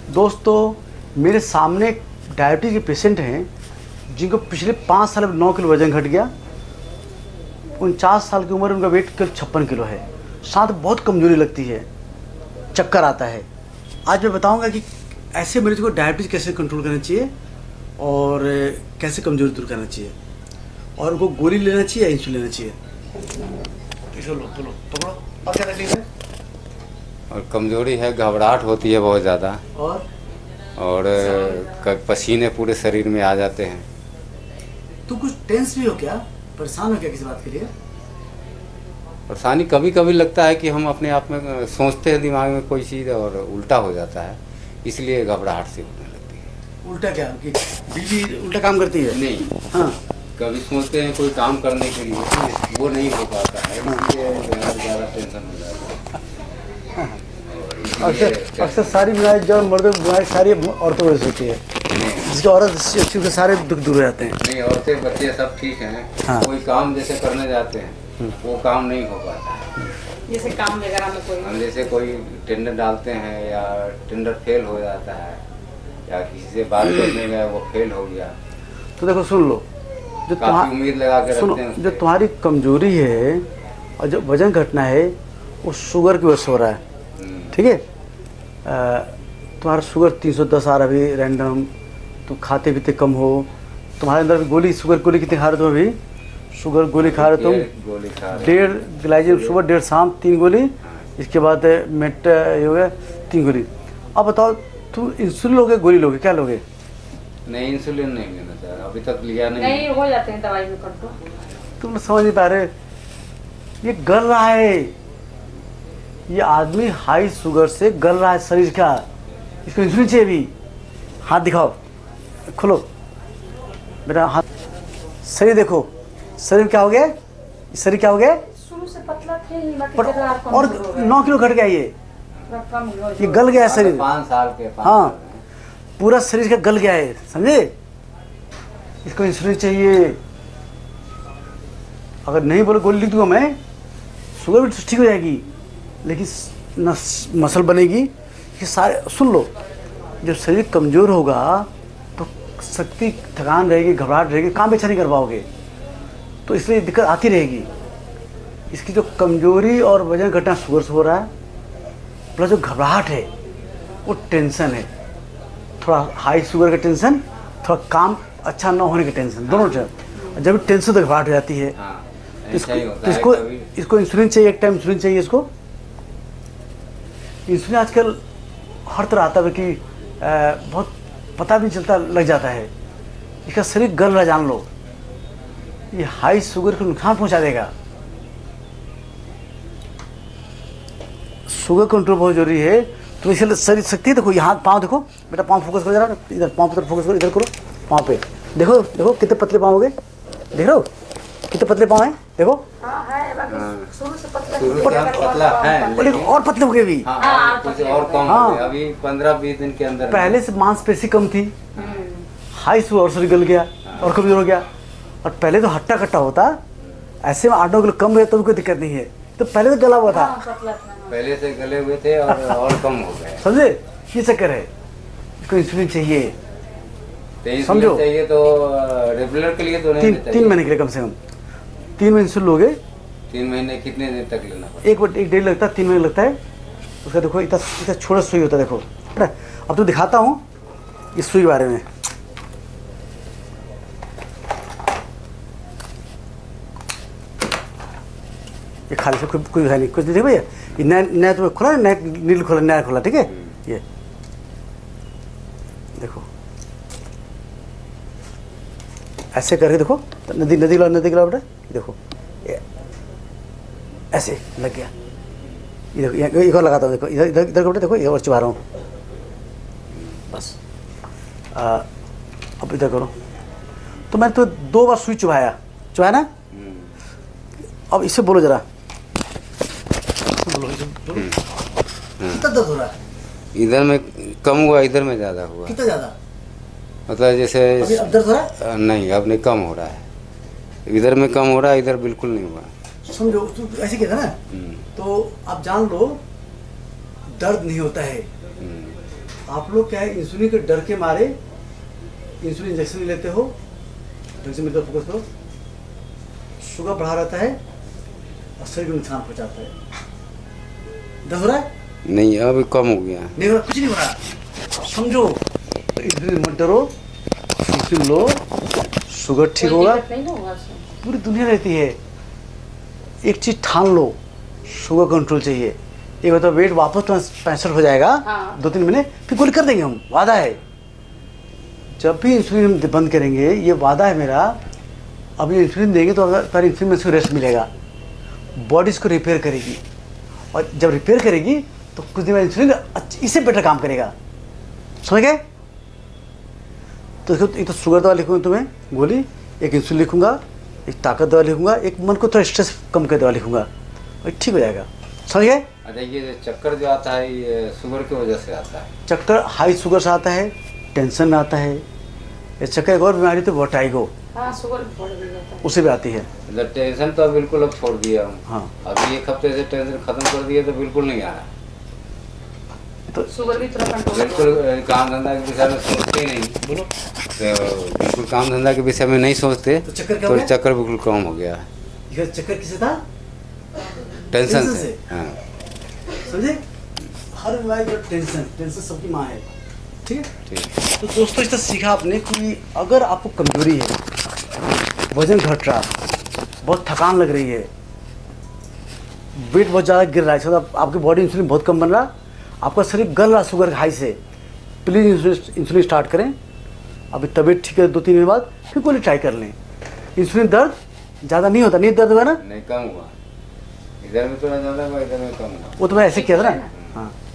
दोस्तों, मेरे सामने डायबिटीज़ के पेशेंट हैं जिनको पिछले 5 साल में 9 किलो वजन घट गया। 49 साल की उम्र में उनका वेट केवल 56 किलो है। साथ बहुत कमजोरी लगती है, चक्कर आता है। आज मैं बताऊंगा कि ऐसे मरीज को डायबिटीज़ कैसे कंट्रोल करना चाहिए और कैसे कमजोरी दूर करना चाहिए, और उनको गोली लेना चाहिए या इंसुलिन लेना चाहिए। पकड़ो। और क्या तकलीफ है? और कमजोरी है, घबराहट होती है बहुत ज़्यादा, और पसीने पूरे शरीर में आ जाते हैं। तो कुछ टेंस भी हो क्या, परेशान हो क्या किसी बात के लिए? परेशानी कभी कभी लगता है कि हम अपने आप में सोचते हैं दिमाग में कोई चीज़ और उल्टा हो जाता है, इसलिए घबराहट से होने लगती है। उल्टा क्या कि बिजली उल्टा काम करती है? नहीं, हाँ, कभी सोचते हैं कोई काम करने के लिए, वो नहीं हो पाता है, इसलिए ज़्यादा टेंशन हो जाता है। अक्सर सारी बीमारी जो मर्दों की बीमारी सारी औरतों वजह से होती है, जिसकी औरत अच्छी के सारे दुख दूर हो जाते हैं। नहीं, औरतें बच्चे सब ठीक हैं। हाँ। कोई काम जैसे करने जाते हैं वो काम नहीं हो पाता है। जैसे काम वगैरह में कोई जैसे कोई टेंडर डालते हैं या टेंडर फेल हो जाता है, या किसी से बात करने गए वो फेल हो गया। तो देखो, सुन लो, जो काफी उम्मीद लगा के रखते हैं, जो तुम्हारी कमजोरी है और जो वजन घटना है वो शुगर की वजह से हो रहा है। ठीक है, तुम्हारा शुगर 310 आ रहा अभी रैंडम, तुम खाते पीते कम हो, तुम्हारे अंदर भी गोली, शुगर गोली कितनी खा रहे हो तुम अभी? शुगर गोली खा रहे हो तुम 1.5 ग्लाइजिन सुबह 1.5 शाम 3 गोली, इसके बाद मेट हो गया 3 गोली। अब बताओ, तुम इंसुलिन लोगे गोली लोगे, क्या लोगे? नहीं, इंसुलिन नहीं लेना चाहिए, अभी तक लिया नहीं हो जाते हैं दवाई में कंट्रोल। तुम समझ नहीं पा रहे, ये गल रहा है, ये आदमी हाई शुगर से गल रहा है शरीर का, इसको इंसुलिन चाहिए भी। हाथ दिखाओ, खोलो मेरा हाथ, शरीर देखो, शरीर क्या हो गया? शरीर क्या हो गया? शुरू से पतला थे और 9 किलो घट गया, ये गल गया है शरीर। 5 साल के। हाँ, पूरा शरीर का गल गया है, समझे? इसको इंसुलिन चाहिए। अगर नहीं बोले गोली लिख दूंगा मैं, शुगर भी ठीक हो जाएगी, लेकिन मसल बनेगी। ये सारे सुन लो, जब शरीर कमज़ोर होगा तो शक्ति, थकान रहेगी, घबराहट रहेगी, काम भी अच्छा नहीं कर पाओगे, तो इसलिए दिक्कत आती रहेगी। इसकी जो कमजोरी और वजन घटना शुगर से हो रहा है, प्लस जो घबराहट है वो टेंशन है, थोड़ा हाई शुगर का टेंशन, थोड़ा काम अच्छा ना होने का टेंशन, दोनों टेंशन। जब टेंशन तो घबराहट हो जाती है। इसको इंसुलिन चाहिए, एक टाइम इंसुलिन चाहिए इसको। इंसुलिन आजकल हर तरह आता है कि बहुत पता भी नहीं चलता, लग जाता है। इसका शरीर गल रहा, जान लो, ये हाई शुगर को नुकसान पहुंचा देगा। शुगर कंट्रोल बहुत जरूरी है। तो इसलिए शरीर शक्ति देखो, यहाँ पाँव देखो बेटा, पाँव फोकस करो जरा, इधर पाँव पर फोकस करो, इधर करो, पाँव पे देखो, देखो कितने पतले पाँव हो गए, देख रहे हो कितने पतले पाँव हैं, देखो। शुरू से पतला है, और पतले हो गए भी। कुछ और कम हो गए, अभी 15-20 दिन के अंदर। पहले से मांसपेशी कम थी, हाई शुगर और शरीर गल गया और कमजोर हो गया। और पहले तो हट्टा कट्टा होता, ऐसे में 8-9 किलो कम हुए तो कोई दिक्कत नहीं है, तो पहले तो गला हुआ था, पहले से गले हुए थे और कम हो गए, समझे? ये चक्कर है। इसको इंसुलिन चाहिए, समझो, चाहिए तो रेगुलर के लिए तो नहीं, 3 महीने के लिए कम से कम 3 महीने इंसुलिन लोगे। 3 महीने कितने दिन तक लेना पड़ता है? 1-1.5 लगता है, 3 महीने लगता है उसका। देखो इतना छोटा सुई होता है, देखो। अब तो दिखाता हूँ इस सुई के बारे में। ये खाली से कोई है नहीं, कुछ नहीं भैया। ये नया तुम्हें खोला, नया नील खोला, नया खोला, ठीक है। ये देखो, ऐसे करके देखो, नदी गिला बेटा, देखो ऐसे लग गया। ये देखो, एक और लगाता हूँ, देखो इधर बेटा, देखो ये और चुभा रहा हूँ, बस। अब इधर करो। तो मैंने तो 2 बार सुई चुभाया ना। अब इससे बोलो जरा, कितना दर्द हो रहा है? इधर में कम हुआ, इधर में ज्यादा हुआ। कितना ज्यादा? मतलब जैसे अभी अब दर्द हो रहा है? नहीं, अब नहीं, कम हो रहा है। इधर में कम हो रहा है, इधर बिल्कुल नहीं हुआ। समझो, तो ऐसे कहता ना, तो आप जान लो दर्द नहीं होता है, आप लोग क्या है, इंसुलिन के डर के मारे इंसुलिन इंजेक्शन नहीं लेते हो, ढंग से मेरी तरफ फोकस करो, शुगर बढ़ा रहता है और शरीर को नुकसान पहुंचाता है। दर्द हो रहा है? नहीं, अभी कम हो गया। नहीं हो रहा, कुछ नहीं हो रहा, समझो। तो इंसुलिन मत डरो, इंसुलिन लो, शुगर ठीक कोई होगा। दिक्कत नहीं ना होगा उसमें। पूरी दुनिया रहती है। एक चीज ठान लो, शुगर कंट्रोल चाहिए। एक होता वेट वापस 65 हो जाएगा, हाँ। 2-3 महीने, फिर गोली कर देंगे हम, वादा है। जब भी इंसुलिन बंद करेंगे, ये वादा है मेरा, अभी इंसुलिन देंगे तो अगर इंसुलिन में से रेस्ट मिलेगा, बॉडी इसको रिपेयर करेगी, और जब रिपेयर करेगी तो कुछ दिन बाद इंसुलिन इससे बेटर काम करेगा। समझ गए? तो देखो, एक तो शुगर दवा लिखूंगा तुम्हें गोली, एक इंसुलिन लिखूंगा, एक ताकत दवा लिखूंगा, एक मन को थोड़ा स्ट्रेस कम कर दवा लिखूंगा, और ठीक हो जाएगा। समझ गए? अच्छा, ये चक्कर जो आता है ये शुगर की वजह से आता है? चक्कर हाई शुगर से आता है, टेंशन में आता है। ये चक्कर एक और बीमारी तो वर्टाइगो, हाँ, शुगर भी बढ़ गई जाता है। उसे भी आती है। मतलब टेंशन तो बिल्कुल अब छोड़ दिया हूँ। हाँ। अभी 1 हफ्ते से टेंशन खत्म कर दिया तो बिल्कुल नहीं आ रहा। तो शुगर भी थोड़ा कंट्रोल। बिल्कुल काम धंधा के विषय में सोचते ही नहीं। बोलो, तो बिल्कुल काम धंधा के विषय में नहीं सोचते, तो चक्कर क्या हो तो गया? चक्कर बिल्कुल कम हो गया। ये चक्कर किसे था? टेंशन से। हाँ। समझे? हर बीमारी का टेंशन, टेंशन सबकी माँ है। ठीक है? ठीक। तो दोस्तों, इससे सीखा आपने कि अगर आपको कमजोरी है, वजन घट रहा, बहुत थकान लग रही है, वेट बहुत ज़्यादा गिर रहा है, मतलब आपकी बॉडी इंसुलिन बहुत कम बन रहा, आपका शरीर गल रहा शुगर हाई से, प्लीज़ इंसुलिन स्टार्ट करें। अभी तबीयत ठीक है, 2-3 दिन बाद फिर गोली ट्राई कर लें। इंसुलिन दर्द ज़्यादा नहीं होता, नहीं दर्द हुआ ना? नहीं, कम हुआ। इधर में थोड़ा ज़्यादा हुआ, इधर में कम हुआ। वो तो मैं ऐसे किया था ना। हाँ,